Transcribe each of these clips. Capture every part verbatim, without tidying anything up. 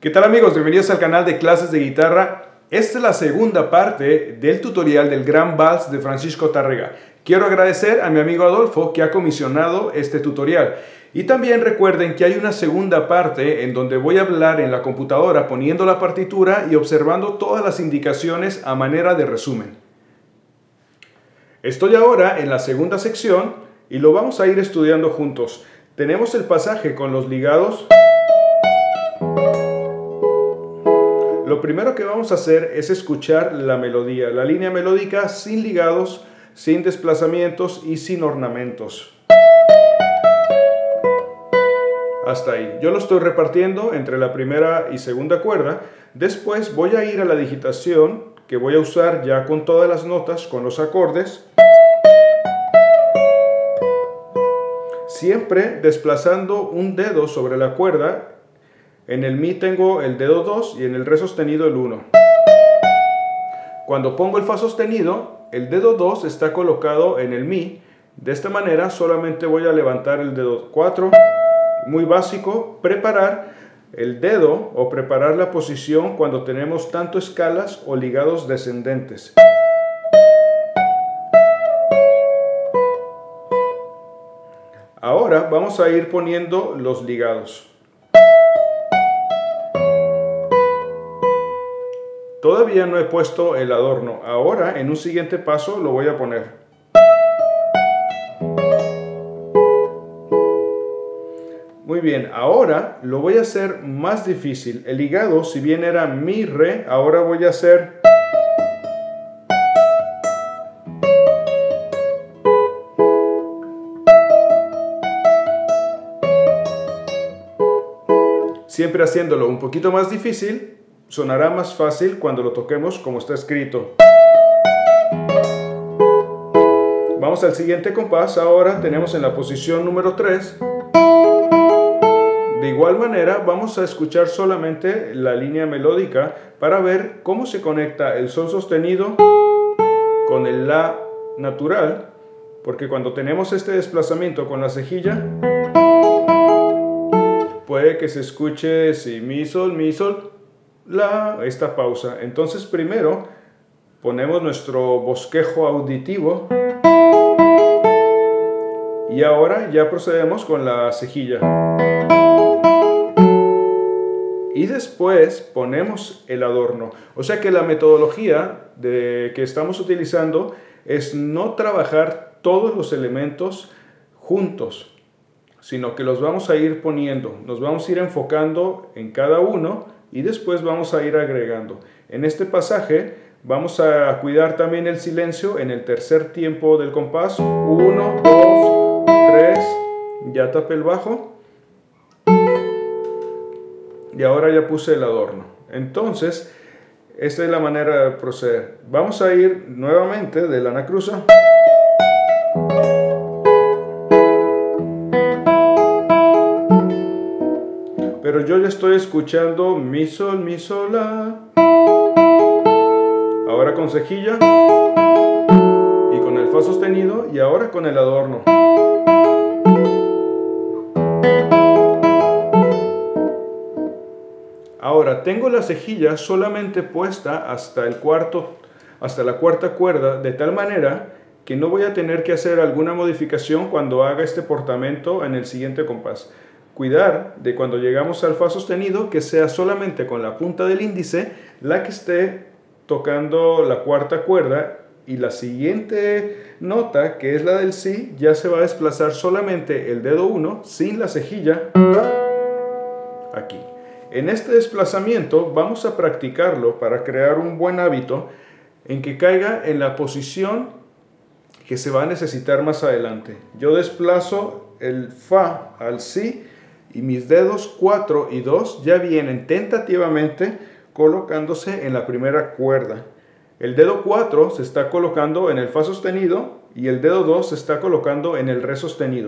¿Qué tal amigos? Bienvenidos al canal de clases de guitarra. Esta es la segunda parte del tutorial del Gran Vals de Francisco Tárrega. Quiero agradecer a mi amigo Adolfo que ha comisionado este tutorial. Y también recuerden que hay una segunda parte en donde voy a hablar en la computadora poniendo la partitura y observando todas las indicaciones a manera de resumen. Estoy ahora en la segunda sección y lo vamos a ir estudiando juntos. Tenemos el pasaje con los ligados. Lo primero que vamos a hacer es escuchar la melodía, la línea melódica sin ligados, sin desplazamientos y sin ornamentos. Hasta ahí. Yo lo estoy repartiendo entre la primera y segunda cuerda. Después voy a ir a la digitación, que voy a usar ya con todas las notas, con los acordes. Siempre desplazando un dedo sobre la cuerda. En el Mi tengo el dedo dos y en el Re sostenido el uno. Cuando pongo el Fa sostenido, el dedo dos está colocado en el Mi. De esta manera solamente voy a levantar el dedo cuatro. Muy básico, preparar el dedo o preparar la posición cuando tenemos tanto escalas o ligados descendentes. Ahora vamos a ir poniendo los ligados. Todavía no he puesto el adorno. Ahora, en un siguiente paso, lo voy a poner. Muy bien, ahora lo voy a hacer más difícil. El ligado, si bien era Mi, Re, ahora voy a hacer... Siempre haciéndolo un poquito más difícil. Sonará más fácil cuando lo toquemos como está escrito. Vamos al siguiente compás. Ahora tenemos en la posición número tres. De igual manera vamos a escuchar solamente la línea melódica para ver cómo se conecta el Sol sostenido con el La natural, porque cuando tenemos este desplazamiento con la cejilla puede que se escuche Si, Mi, Sol, Mi, Sol, La, esta pausa. Entonces primero ponemos nuestro bosquejo auditivo y ahora ya procedemos con la cejilla y después ponemos el adorno. O sea que la metodología de, que estamos utilizando es no trabajar todos los elementos juntos, sino que los vamos a ir poniendo, nos vamos a ir enfocando en cada uno y después vamos a ir agregando. En este pasaje vamos a cuidar también el silencio en el tercer tiempo del compás. uno, dos, tres, ya tapé el bajo. Y ahora ya puse el adorno. Entonces, esta es la manera de proceder. Vamos a ir nuevamente de la anacruza. Pero yo ya estoy escuchando Mi, Sol, Mi, Sol, La. Ahora con cejilla. Y con el Fa sostenido. Y ahora con el adorno. Ahora tengo la cejilla solamente puesta hasta el cuarto, hasta la cuarta cuerda, de tal manera que no voy a tener que hacer alguna modificación cuando haga este portamento en el siguiente compás. Cuidar de cuando llegamos al Fa sostenido que sea solamente con la punta del índice la que esté tocando la cuarta cuerda y la siguiente nota, que es la del Si, ya se va a desplazar solamente el dedo uno sin la cejilla aquí. En este desplazamiento vamos a practicarlo para crear un buen hábito en que caiga en la posición que se va a necesitar más adelante. Yo desplazo el Fa al Si y mis dedos cuatro y dos ya vienen tentativamente colocándose en la primera cuerda. El dedo cuatro se está colocando en el Fa sostenido y el dedo dos se está colocando en el Re sostenido.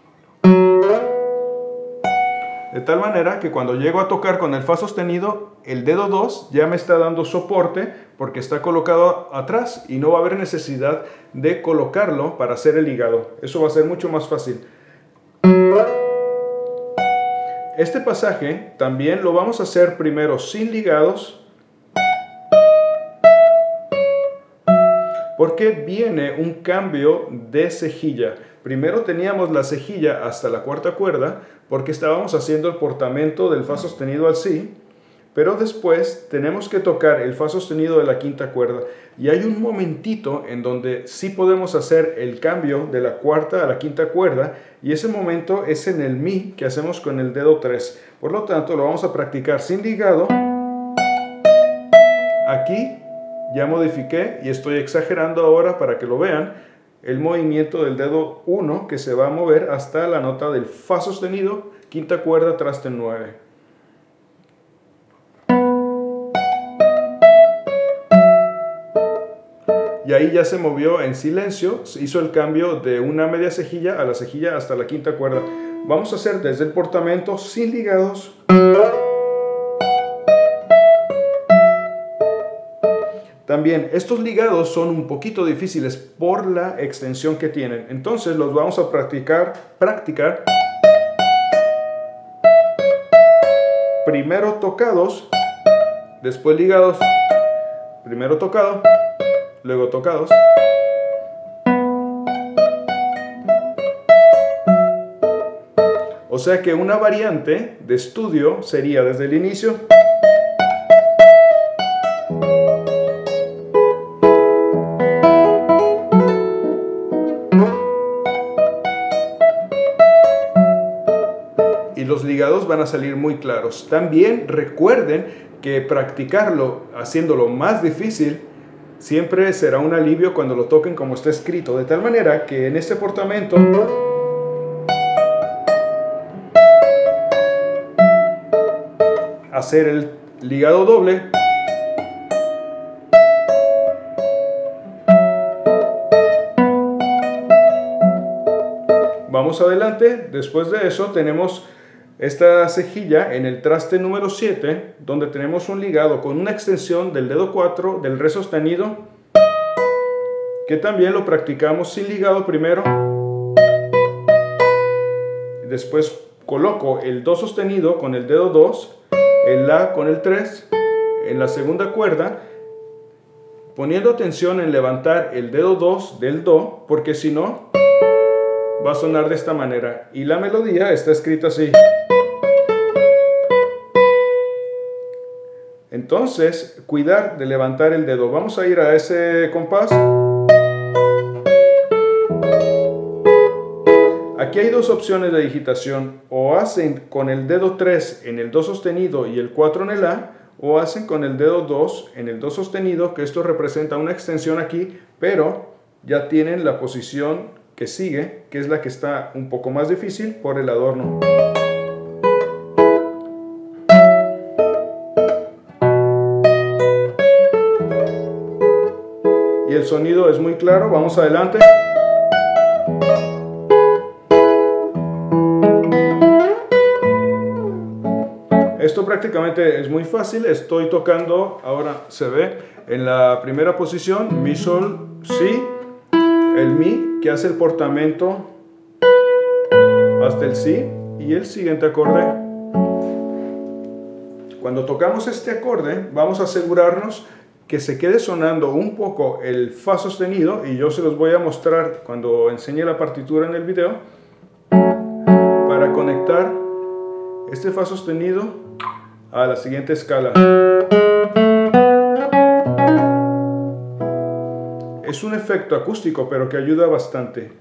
De tal manera que cuando llego a tocar con el Fa sostenido, el dedo dos ya me está dando soporte porque está colocado atrás y no va a haber necesidad de colocarlo para hacer el ligado. Eso va a ser mucho más fácil. Este pasaje también lo vamos a hacer primero sin ligados, porque viene un cambio de cejilla. Primero teníamos la cejilla hasta la cuarta cuerda, porque estábamos haciendo el portamento del fa sostenido al si, pero después tenemos que tocar el fa sostenido de la quinta cuerda. Y hay un momentito en donde sí podemos hacer el cambio de la cuarta a la quinta cuerda, y ese momento es en el mi que hacemos con el dedo tres. Por lo tanto, lo vamos a practicar sin ligado. Aquí ya modifiqué y estoy exagerando ahora para que lo vean el movimiento del dedo uno que se va a mover hasta la nota del fa sostenido, quinta cuerda, traste nueve. Y ahí ya se movió en silencio, se hizo el cambio de una media cejilla a la cejilla hasta la quinta cuerda. Vamos a hacer desde el portamento sin ligados. También estos ligados son un poquito difíciles por la extensión que tienen. Entonces los vamos a practicar, practicar. Primero tocados, después ligados. Primero tocado, luego tocados. O sea que una variante de estudio sería desde el inicio. Y los ligados van a salir muy claros. También recuerden que practicarlo haciéndolo más difícil siempre será un alivio cuando lo toquen como está escrito, de tal manera que en este portamento hacer el ligado doble, vamos adelante. Después de eso tenemos esta cejilla en el traste número siete, donde tenemos un ligado con una extensión del dedo cuatro del re sostenido, que también lo practicamos sin ligado primero. Después coloco el do sostenido con el dedo dos, el la con el tres en la segunda cuerda, poniendo atención en levantar el dedo dos del do, porque si no va a sonar de esta manera. Y la melodía está escrita así. Entonces, cuidar de levantar el dedo. Vamos a ir a ese compás. Aquí hay dos opciones de digitación. O hacen con el dedo tres en el do sostenido y el cuatro en el la, o hacen con el dedo dos en el do sostenido, que esto representa una extensión aquí, pero ya tienen la posición que sigue, que es la que está un poco más difícil por el adorno. Y el sonido es muy claro. Vamos adelante. Esto prácticamente es muy fácil. Estoy tocando, ahora se ve, en la primera posición, mi, sol, si, el mi, que hace el portamento hasta el si, y el siguiente acorde. Cuando tocamos este acorde, vamos a asegurarnos que se quede sonando un poco el fa sostenido, y yo se los voy a mostrar cuando enseñe la partitura en el video, para conectar este fa sostenido a la siguiente escala. Es un efecto acústico, pero que ayuda bastante.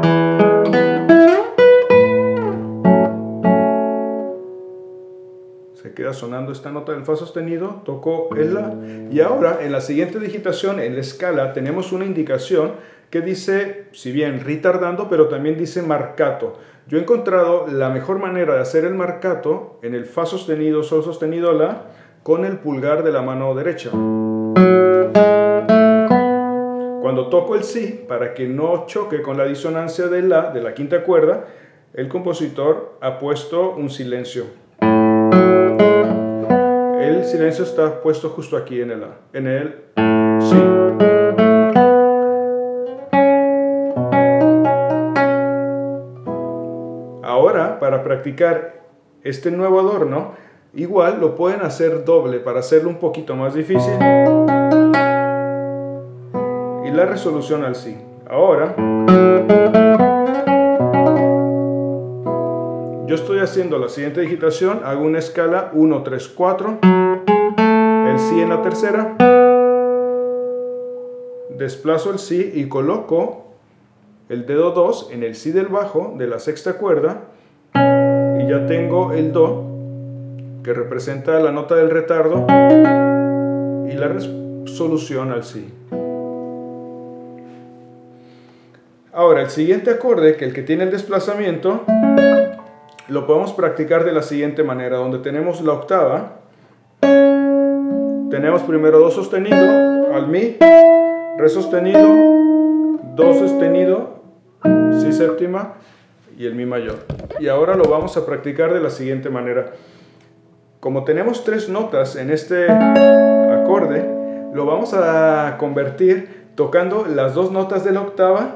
Se queda sonando esta nota del fa sostenido, toco el la, y ahora en la siguiente digitación, en la escala, tenemos una indicación que dice, si bien ritardando, pero también dice marcato. Yo he encontrado la mejor manera de hacer el marcato en el fa sostenido, sol sostenido, la, con el pulgar de la mano derecha. Cuando toco el si, para que no choque con la disonancia del la, de la quinta cuerda, el compositor ha puesto un silencio. El silencio está puesto justo aquí en el la, en el si. Ahora, para practicar este nuevo adorno, igual lo pueden hacer doble para hacerlo un poquito más difícil. Y la resolución al si. Ahora, yo estoy haciendo la siguiente digitación, hago una escala uno, tres, cuatro, el si en la tercera, desplazo el si y coloco el dedo dos en el si del bajo de la sexta cuerda y ya tengo el do que representa la nota del retardo y la resolución al si. Ahora el siguiente acorde, que el que tiene el desplazamiento, lo podemos practicar de la siguiente manera, donde tenemos la octava, tenemos primero do sostenido al mi, re sostenido, do sostenido, si séptima y el mi mayor. Y ahora lo vamos a practicar de la siguiente manera. Como tenemos tres notas en este acorde, lo vamos a convertir tocando las dos notas de la octava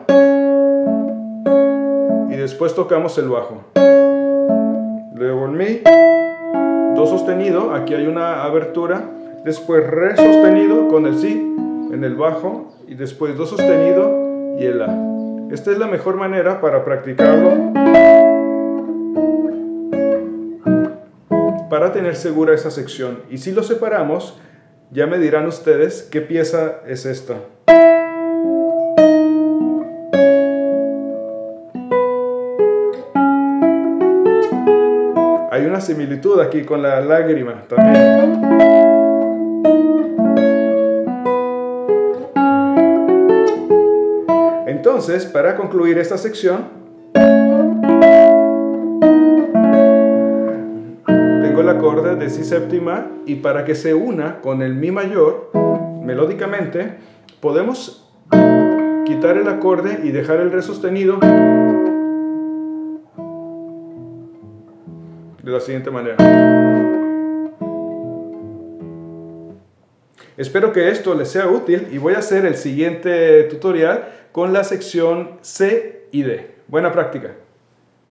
y después tocamos el bajo. Luego el mi, do sostenido, aquí hay una abertura, después re sostenido con el si en el bajo y después do sostenido y el la. Esta es la mejor manera para practicarlo, para tener segura esa sección. Y si lo separamos, ya me dirán ustedes qué pieza es esta. Hay una similitud aquí con la lágrima también. Entonces, para concluir esta sección, tengo el acorde de si séptima y para que se una con el mi mayor, melódicamente, podemos quitar el acorde y dejar el re sostenido de la siguiente manera. Espero que esto les sea útil y voy a hacer el siguiente tutorial con la sección C y D. Buena práctica.